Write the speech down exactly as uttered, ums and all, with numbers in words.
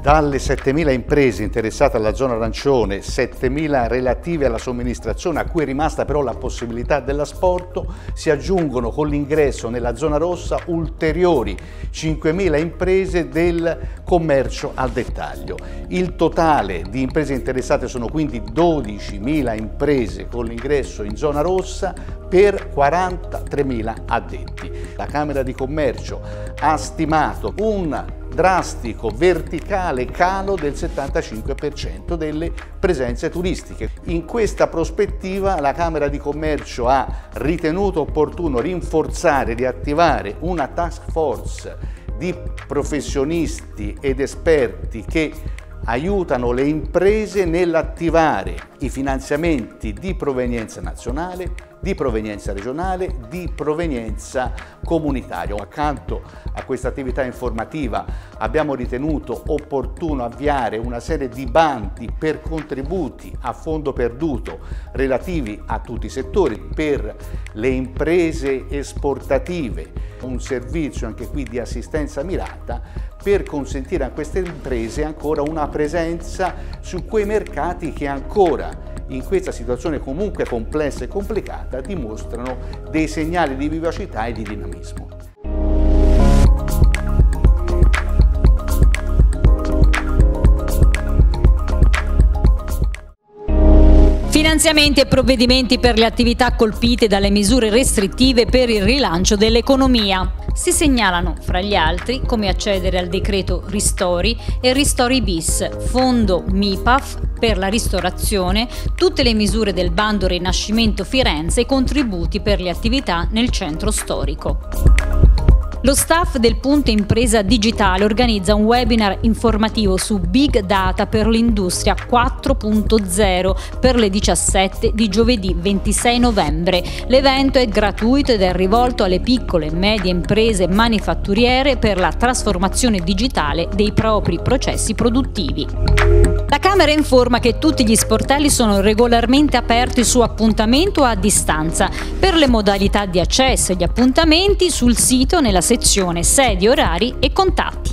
Dalle settemila imprese interessate alla zona arancione, settemila relative alla somministrazione, a cui è rimasta però la possibilità dell'asporto, si aggiungono con l'ingresso nella zona rossa ulteriori cinquemila imprese del commercio al dettaglio. Il totale di imprese interessate sono quindi dodicimila imprese con l'ingresso in zona rossa per quarantatremila addetti. La Camera di Commercio ha stimato un drastico, verticale calo del settantacinque per cento delle presenze turistiche. In questa prospettiva la Camera di Commercio ha ritenuto opportuno rinforzare e riattivare una task force di professionisti ed esperti che aiutano le imprese nell'attivare i finanziamenti di provenienza nazionale, di provenienza regionale, di provenienza comunitaria. Accanto a questa attività informativa abbiamo ritenuto opportuno avviare una serie di bandi per contributi a fondo perduto relativi a tutti i settori, per le imprese esportative, un servizio anche qui di assistenza mirata per consentire a queste imprese ancora una presenza su quei mercati che ancora in questa situazione comunque complessa e complicata dimostrano dei segnali di vivacità e di dinamismo. Finanziamenti e provvedimenti per le attività colpite dalle misure restrittive per il rilancio dell'economia. Si segnalano, fra gli altri, come accedere al decreto Ristori e Ristori bis, fondo M I P A F per la ristorazione, tutte le misure del bando Rinascimento Firenze e contributi per le attività nel centro storico. Lo staff del Punto Impresa Digitale organizza un webinar informativo su Big Data per l'Industria quattro punto zero per le diciassette di giovedì ventisei novembre. L'evento è gratuito ed è rivolto alle piccole e medie imprese manifatturiere per la trasformazione digitale dei propri processi produttivi. La Camera informa che tutti gli sportelli sono regolarmente aperti su appuntamento o a distanza. Per le modalità di accesso agli appuntamenti sul sito nella sezione sedi, orari e contatti.